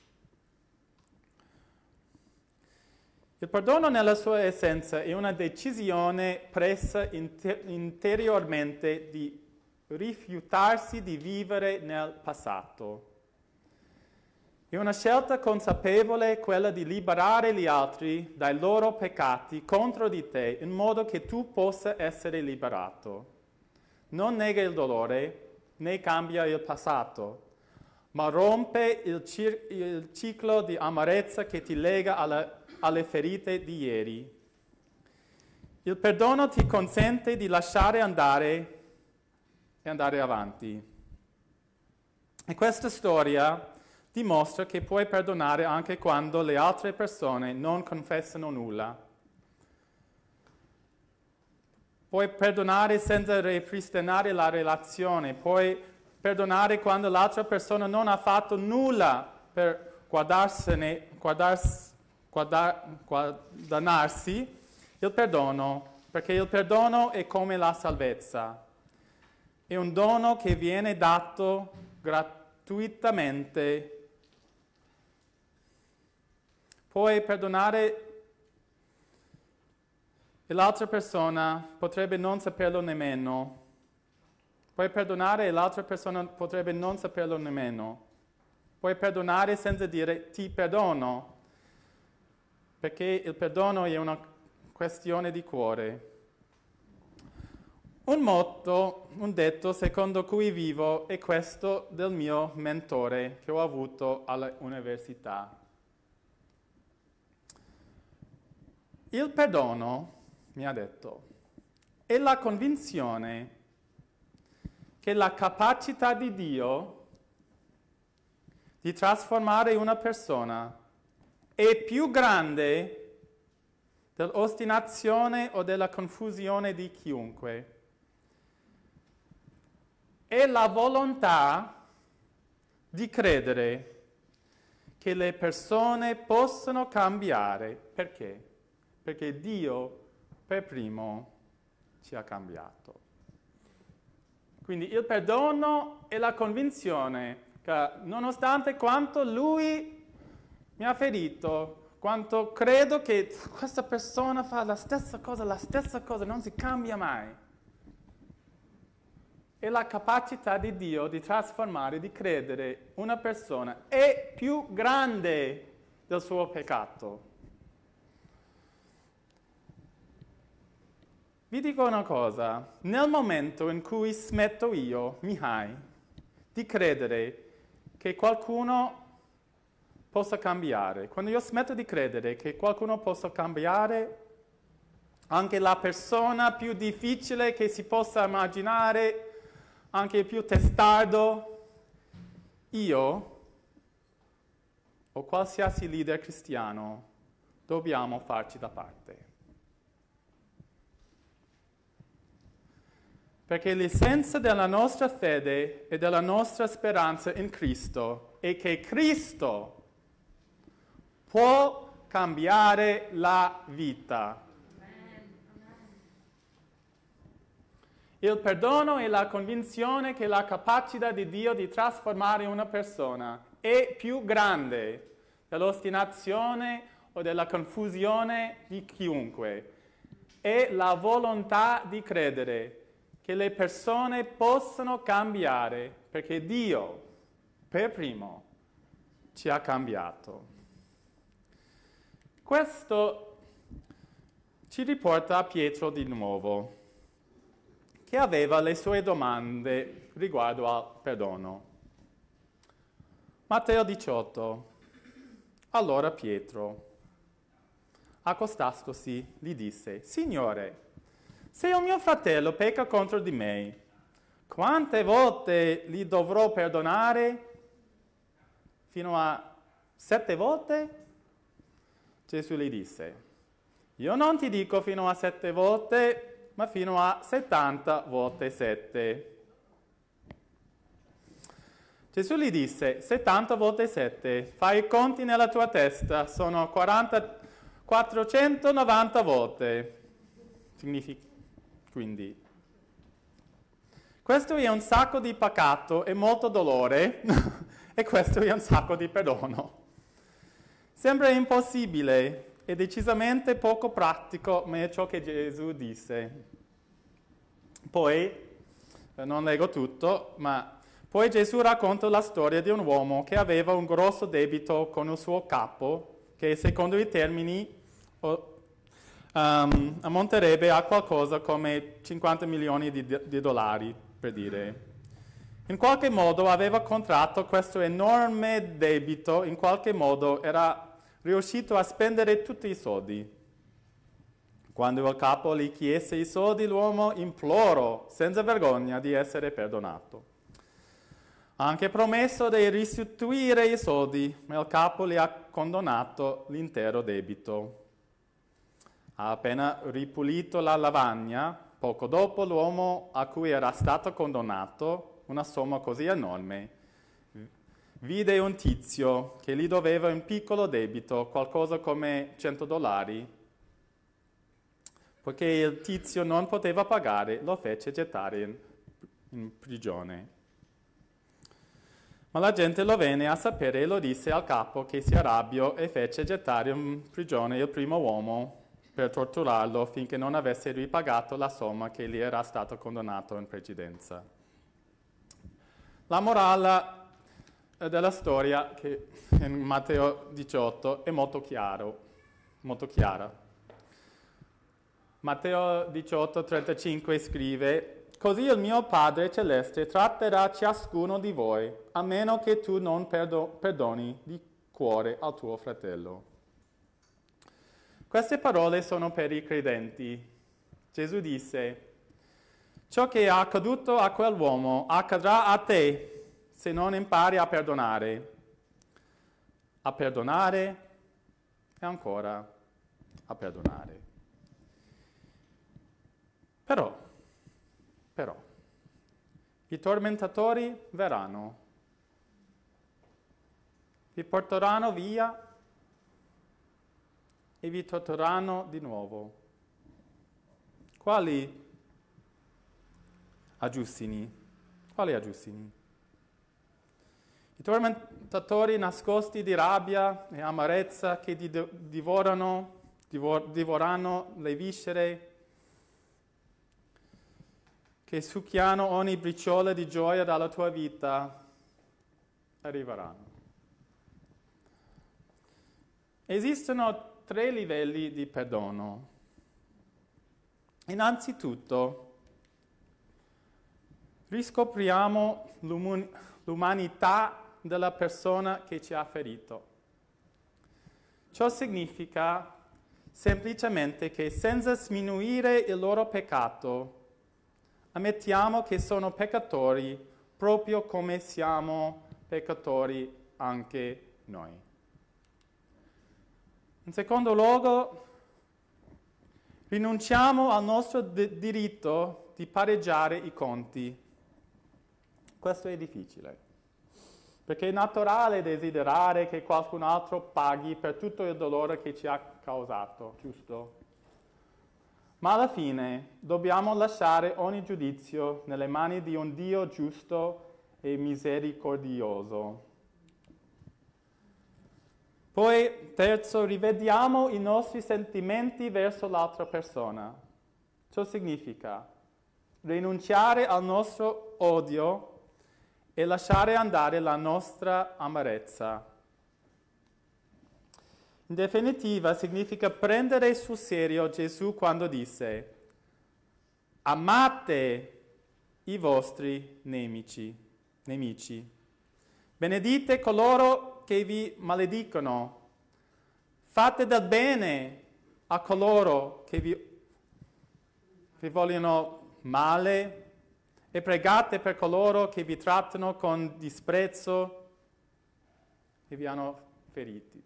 Il perdono nella sua essenza è una decisione presa inter- interiormente di rifiutarsi di vivere nel passato. È una scelta consapevole quella di liberare gli altri dai loro peccati contro di te in modo che tu possa essere liberato. Non nega il dolore né cambia il passato, ma rompe il, cir- il ciclo di amarezza che ti lega alla alle ferite di ieri. Il perdono ti consente di lasciare andare e andare avanti. E questa storia dimostra che puoi perdonare anche quando le altre persone non confessano nulla. Puoi perdonare senza ripristinare la relazione, puoi perdonare quando l'altra persona non ha fatto nulla per guardarsene, guardarsi guadagnarsi il perdono, perché il perdono è come la salvezza. È un dono che viene dato gratuitamente. Puoi perdonare e l'altra persona potrebbe non saperlo nemmeno. Puoi perdonare e l'altra persona potrebbe non saperlo nemmeno. Puoi perdonare senza dire ti perdono, perché il perdono è una questione di cuore. Un motto, un detto secondo cui vivo è questo del mio mentore che ho avuto all'università. Il perdono, mi ha detto, è la convinzione che la capacità di Dio di trasformare una persona è più grande dell'ostinazione o della confusione di chiunque. È la volontà di credere che le persone possono cambiare. Perché? Perché Dio per primo ci ha cambiato. Quindi il perdono è la convinzione che nonostante quanto Lui mi ha ferito, quanto credo che questa persona fa la stessa cosa, la stessa cosa, non si cambia mai. È la capacità di Dio di trasformare, di credere una persona è più grande del suo peccato. Vi dico una cosa, nel momento in cui smetto io, Mihai, di credere che qualcuno possa cambiare. Quando io smetto di credere che qualcuno possa cambiare, anche la persona più difficile che si possa immaginare, anche il più testardo, io o qualsiasi leader cristiano dobbiamo farci da parte. Perché l'essenza della nostra fede e della nostra speranza in Cristo è che Cristo può cambiare la vita. Il perdono è la convinzione che la capacità di Dio di trasformare una persona è più grande dell'ostinazione o della confusione di chiunque. È la volontà di credere che le persone possano cambiare perché Dio, per primo, ci ha cambiato. Questo ci riporta a Pietro di nuovo, che aveva le sue domande riguardo al perdono. Matteo diciotto. Allora Pietro, accostatosi, gli disse: Signore, se il mio fratello pecca contro di me, quante volte gli dovrò perdonare? Fino a sette volte? Gesù gli disse: Io non ti dico fino a sette volte, ma fino a settanta volte sette. Gesù gli disse: settanta volte sette, fai i conti nella tua testa, sono quaranta, quattrocentonovanta volte. Significa, quindi, questo è un sacco di peccato e molto dolore, e questo è un sacco di perdono. Sembra impossibile e decisamente poco pratico, ma è ciò che Gesù disse. Poi, non leggo tutto, ma poi Gesù racconta la storia di un uomo che aveva un grosso debito con il suo capo, che secondo i termini um, ammonterebbe a qualcosa come cinquanta milioni di, di dollari, per dire. In qualche modo aveva contratto questo enorme debito, in qualche modo era riuscito a spendere tutti i soldi. Quando il capo gli chiese i soldi, l'uomo implorò senza vergogna di essere perdonato. Ha anche promesso di restituire i soldi, ma il capo gli ha condonato l'intero debito. Ha appena ripulito la lavagna, poco dopo l'uomo a cui era stato condannato una somma così enorme vide un tizio che gli doveva un piccolo debito, qualcosa come cento dollari. Poiché il tizio non poteva pagare, lo fece gettare in, in prigione. Ma la gente lo venne a sapere e lo disse al capo, che si arrabbiò e fece gettare in prigione il primo uomo per torturarlo finché non avesse ripagato la somma che gli era stato condannato in precedenza. La morale della storia, che in Matteo diciotto, è molto chiaro, molto chiara. Matteo diciotto, trentacinque scrive: Così il mio Padre Celeste tratterà ciascuno di voi, a meno che tu non perdo- perdoni di cuore al tuo fratello. Queste parole sono per i credenti. Gesù disse: ciò che è accaduto a quell'uomo accadrà a te se non impari a perdonare. A perdonare e ancora a perdonare. Però, però, i tormentatori verranno, vi porteranno via e vi tortureranno di nuovo. Quali aggiustini? Quali aggiustini? I tormentatori nascosti di rabbia e amarezza che divorano, divor- divorano le viscere, che succhiano ogni briciola di gioia dalla tua vita, arriveranno. Esistono tre livelli di perdono. Innanzitutto, riscopriamo l'uman- l'umanità della persona che ci ha ferito. Ciò significa semplicemente che senza sminuire il loro peccato, ammettiamo che sono peccatori proprio come siamo peccatori anche noi. In secondo luogo, rinunciamo al nostro d- diritto di pareggiare i conti. Questo è difficile, perché è naturale desiderare che qualcun altro paghi per tutto il dolore che ci ha causato, giusto? Ma alla fine dobbiamo lasciare ogni giudizio nelle mani di un Dio giusto e misericordioso. Poi, terzo, rivediamo i nostri sentimenti verso l'altra persona. Ciò significa rinunciare al nostro odio e lasciare andare la nostra amarezza. In definitiva, significa prendere sul serio Gesù quando disse: amate i vostri nemici, nemici. Benedite coloro che vi maledicono. Fate del bene a coloro che vi, vi vogliono male e pregate per coloro che vi trattano con disprezzo e vi hanno feriti.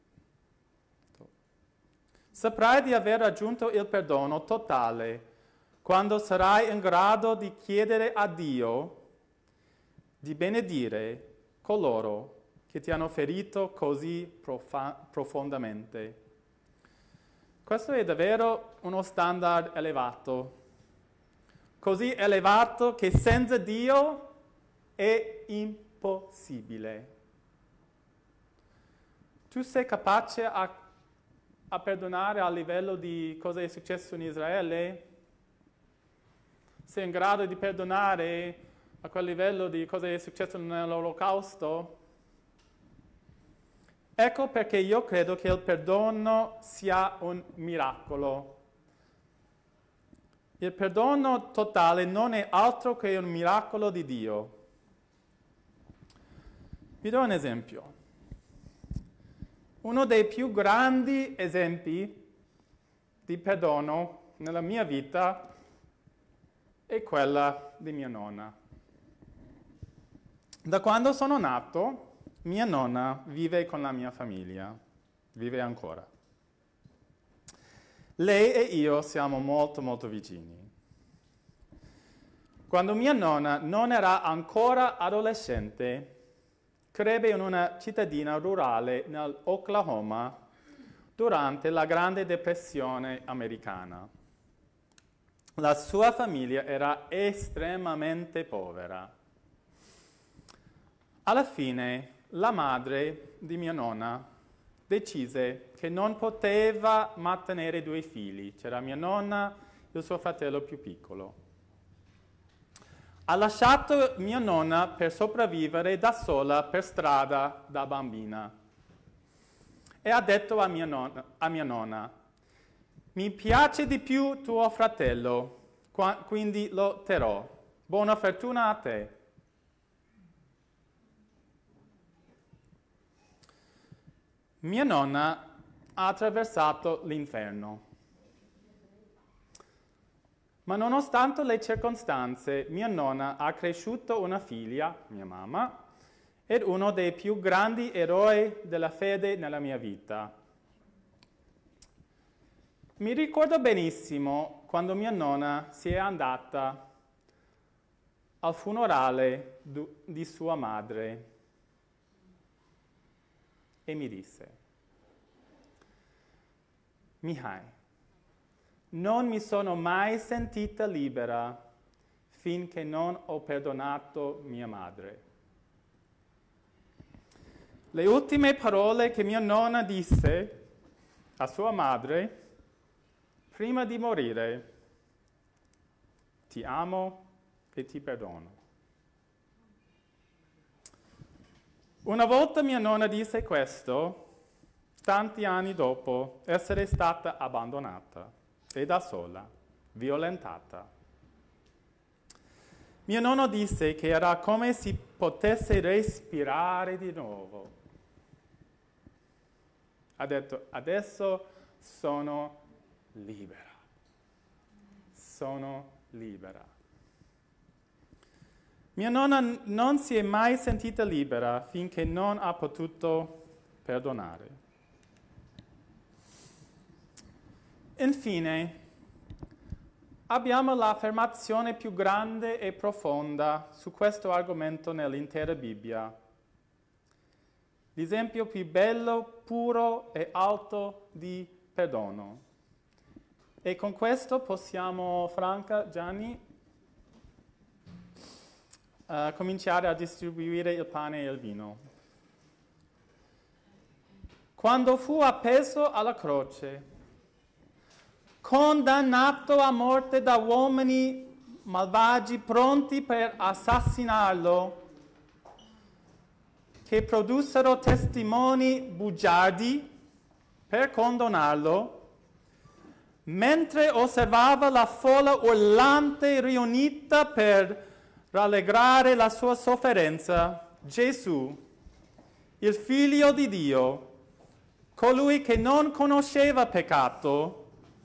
Saprai di aver raggiunto il perdono totale quando sarai in grado di chiedere a Dio di benedire coloro che ti hanno ferito così profa- profondamente. Questo è davvero uno standard elevato, così elevato che senza Dio è impossibile. Tu sei capace a, a perdonare a livello di cosa è successo in Israele? Sei in grado di perdonare a quel livello di cosa è successo nell'Olocausto? Ecco perché io credo che il perdono sia un miracolo. Il perdono totale non è altro che un miracolo di Dio. Vi do un esempio. Uno dei più grandi esempi di perdono nella mia vita è quella di mia nonna. Da quando sono nato, mia nonna vive con la mia famiglia, vive ancora. Lei e io siamo molto molto vicini. Quando mia nonna non era ancora adolescente, crebbe in una cittadina rurale nell'Oklahoma durante la Grande Depressione americana. La sua famiglia era estremamente povera. Alla fine, la madre di mia nonna decise che non poteva mantenere due figli. C'era mia nonna e il suo fratello più piccolo. Ha lasciato mia nonna per sopravvivere da sola per strada da bambina. E ha detto a mia nonna, a mia nonna: mi piace di più tuo fratello, quindi lo terrò. Buona fortuna a te. Mia nonna ha attraversato l'inferno. Ma nonostante le circostanze, mia nonna ha cresciuto una figlia, mia mamma, ed uno dei più grandi eroi della fede nella mia vita. Mi ricordo benissimo quando mia nonna si è andata al funerale di sua madre e mi disse: Mihai, non mi sono mai sentita libera finché non ho perdonato mia madre. Le ultime parole che mia nonna disse a sua madre prima di morire: ti amo e ti perdono. Una volta mia nonna disse questo, tanti anni dopo essere stata abbandonata e da sola, violentata. Mio nonno disse che era come se potesse respirare di nuovo. Ha detto: adesso sono libera. Sono libera. Mia nonna non si è mai sentita libera finché non ha potuto perdonare. Infine, abbiamo l'affermazione più grande e profonda su questo argomento nell'intera Bibbia. L'esempio più bello, puro e alto di perdono. E con questo possiamo, Franca, Gianni, uh, cominciare a distribuire il pane e il vino. Quando fu appeso alla croce, condannato a morte da uomini malvagi pronti per assassinarlo, che produssero testimoni bugiardi per condannarlo, mentre osservava la folla urlante riunita per rallegrare la sua sofferenza, Gesù, il Figlio di Dio, colui che non conosceva peccato,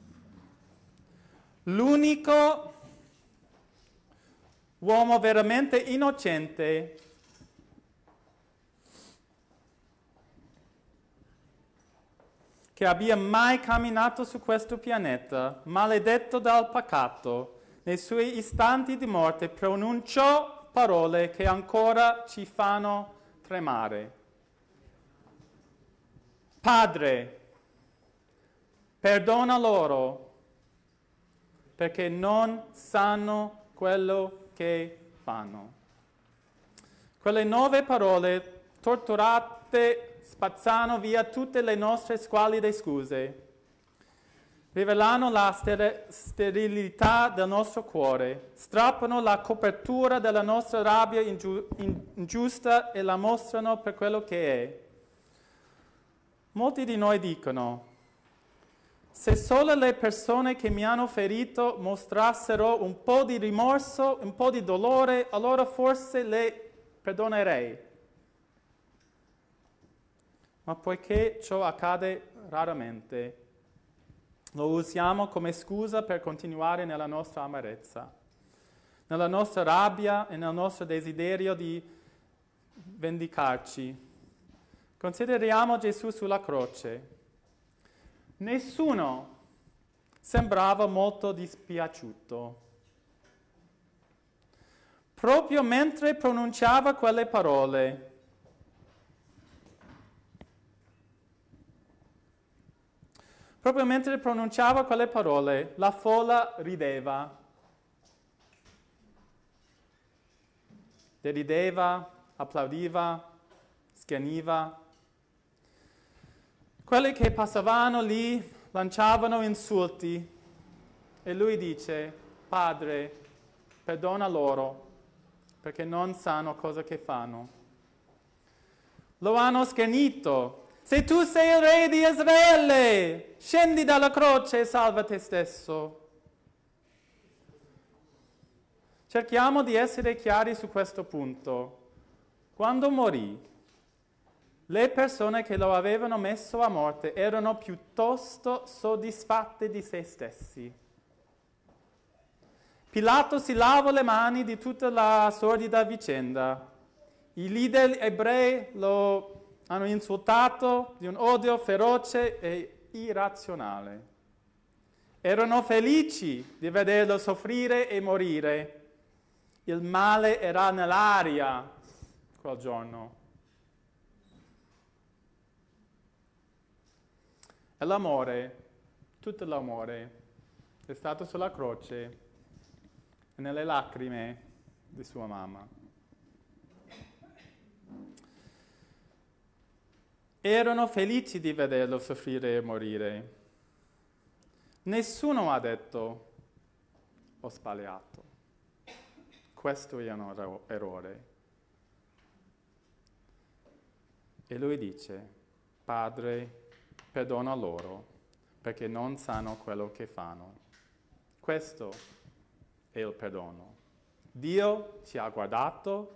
l'unico uomo veramente innocente, che abbia mai camminato su questo pianeta, maledetto dal peccato, nei suoi istanti di morte pronunciò parole che ancora ci fanno tremare. Padre, perdona loro, perché non sanno quello che fanno. Quelle nove parole torturate spazzano via tutte le nostre squallide scuse, rivelano la ster- sterilità del nostro cuore, strappano la copertura della nostra rabbia ingiu- ingiusta e la mostrano per quello che è. Molti di noi dicono: se solo le persone che mi hanno ferito mostrassero un po' di rimorso, un po' di dolore, allora forse le perdonerei. Ma poiché ciò accade raramente, lo usiamo come scusa per continuare nella nostra amarezza, nella nostra rabbia e nel nostro desiderio di vendicarci. Consideriamo Gesù sulla croce. Nessuno sembrava molto dispiaciuto. Proprio mentre pronunciava quelle parole, proprio mentre pronunciava quelle parole, la folla rideva. Derideva, applaudiva, scherniva. Quelli che passavano lì lanciavano insulti e lui dice: Padre, perdona loro, perché non sanno cosa che fanno. Lo hanno schernito. Se tu sei il re di Israele, scendi dalla croce e salva te stesso. Cerchiamo di essere chiari su questo punto. Quando morì, le persone che lo avevano messo a morte erano piuttosto soddisfatte di se stessi. Pilato si lava le mani di tutta la sordida vicenda. I leader ebrei lo hanno insultato di un odio feroce e irrazionale. Erano felici di vederlo soffrire e morire. Il male era nell'aria quel giorno. E l'amore, tutto l'amore, è stato sulla croce e nelle lacrime di sua mamma. Erano felici di vederlo soffrire e morire. Nessuno ha detto: ho sbagliato. Questo è un errore. E lui dice: Padre, perdona loro, perché non sanno quello che fanno. Questo è il perdono. Dio ci ha guardato,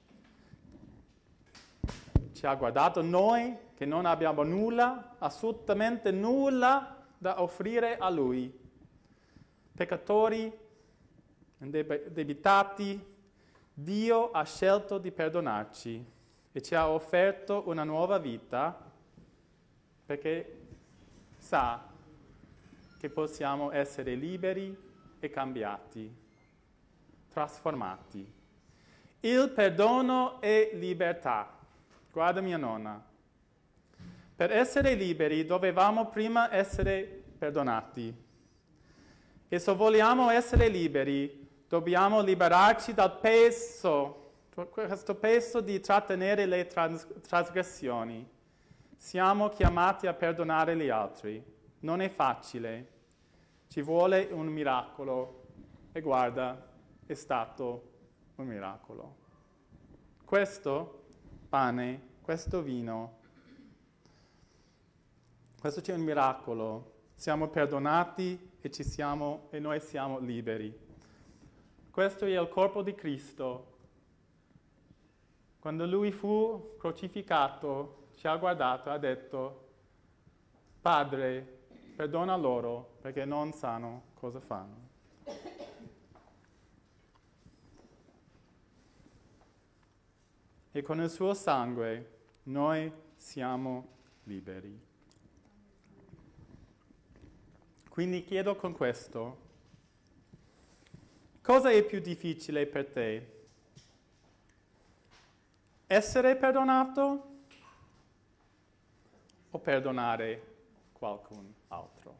ci ha guardato noi che non abbiamo nulla, assolutamente nulla da offrire a Lui. Peccatori, indebitati, Dio ha scelto di perdonarci e ci ha offerto una nuova vita perché sa che possiamo essere liberi e cambiati, trasformati. Il perdono è libertà. Guarda mia nonna. Per essere liberi dovevamo prima essere perdonati. E se vogliamo essere liberi, dobbiamo liberarci dal peso, questo peso di trattenere le trans- trasgressioni. Siamo chiamati a perdonare gli altri. Non è facile. Ci vuole un miracolo. E guarda, è stato un miracolo. Questo pane, questo vino, questo c'è un miracolo. Siamo perdonati e, ci siamo, e noi siamo liberi. Questo è il corpo di Cristo. Quando Lui fu crocificato, ci ha guardato e ha detto: Padre, perdona loro perché non sanno cosa fanno. E con il suo sangue noi siamo liberi. Quindi chiedo con questo: cosa è più difficile per te? Essere perdonato o perdonare qualcun altro?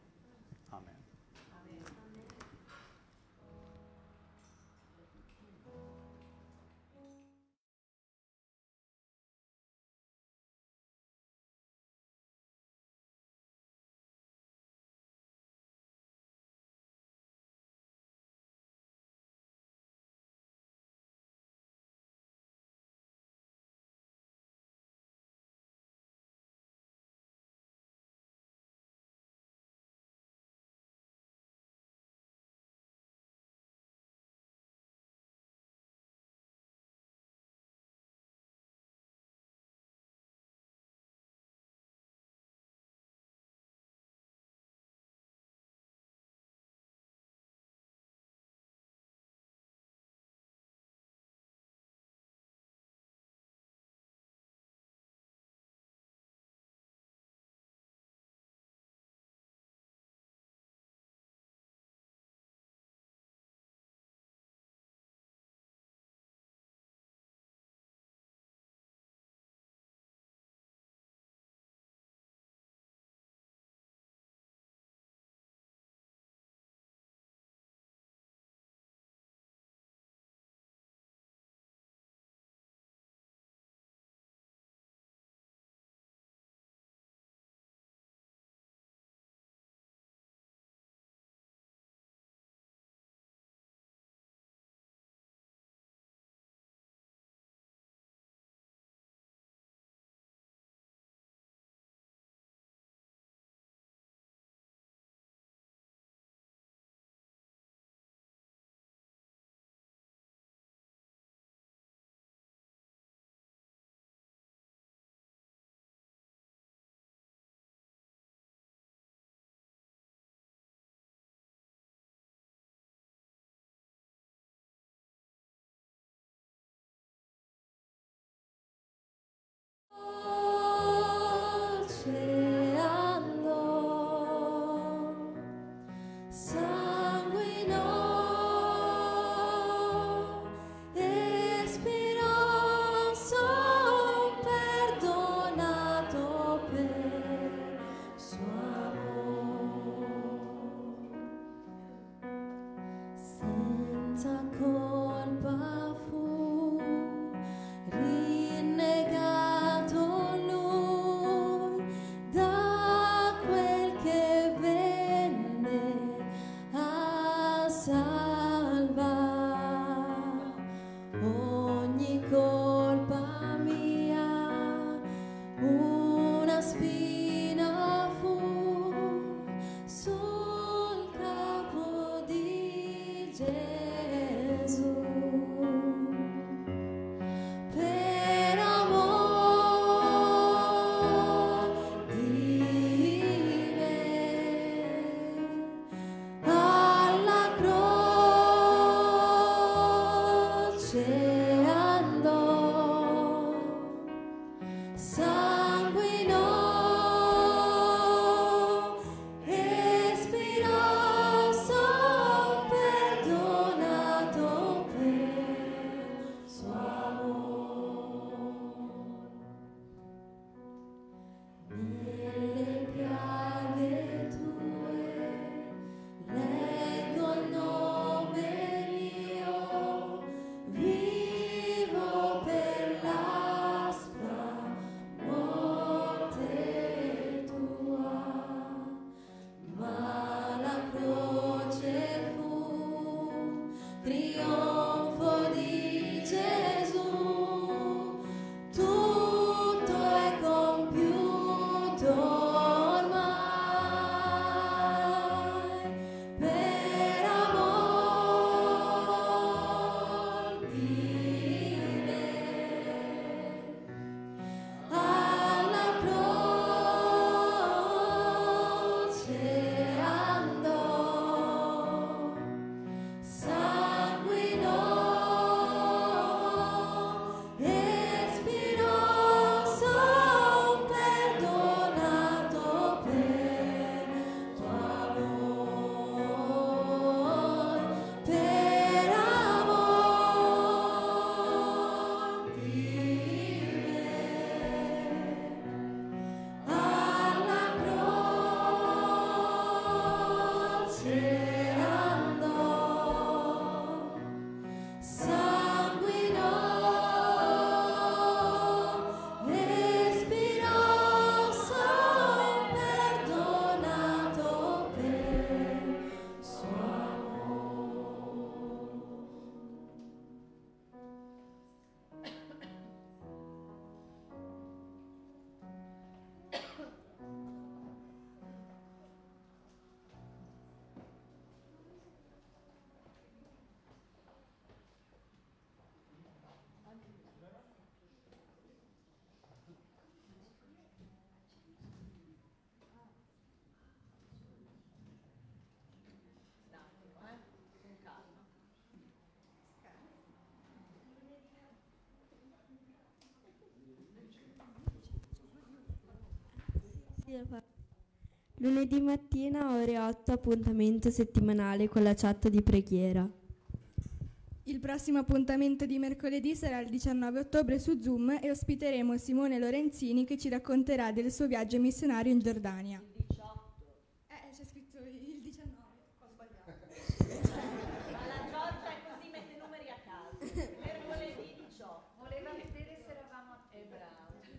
Lunedì mattina ore otto, appuntamento settimanale con la chat di preghiera. Il prossimo appuntamento di mercoledì sarà il diciannove ottobre su Zoom e ospiteremo Simone Lorenzini che ci racconterà del suo viaggio missionario in Giordania. Il diciotto. Eh, c'è scritto il diciannove. Ho sbagliato. Ma la Giorgia è così, mette numeri a caso. Mercoledì diciotto. Voleva vedere se eravamo a te, bravo.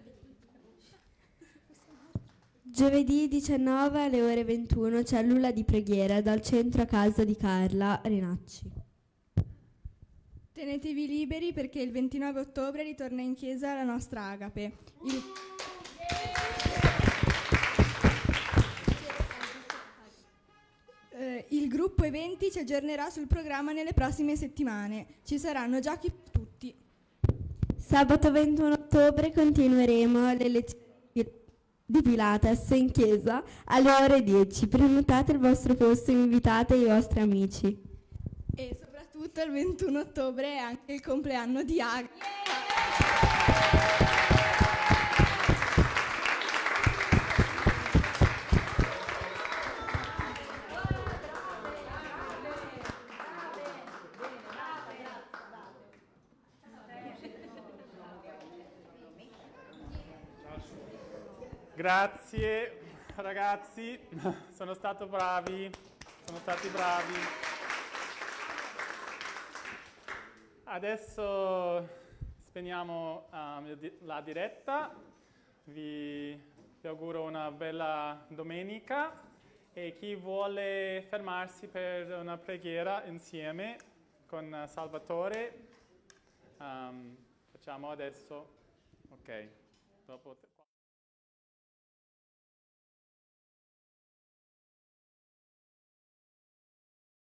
Giovedì diciannove alle ore ventuno, cellula di preghiera dal centro a casa di Carla Renacci. Tenetevi liberi perché il ventinove ottobre ritorna in chiesa la nostra Agape. Il... Eh, il gruppo eventi ci aggiornerà sul programma nelle prossime settimane. Ci saranno giochi per tutti. Sabato ventuno ottobre continueremo le lezioni di Pilates in chiesa alle ore dieci. Prenotate il vostro posto e invitate i vostri amici. E soprattutto il ventuno ottobre è anche il compleanno di Aga. Grazie ragazzi, sono stato bravi, sono stati bravi. Adesso spegniamo um, la diretta, vi, vi auguro una bella domenica e chi vuole fermarsi per una preghiera insieme con Salvatore, um, facciamo adesso, ok, dopo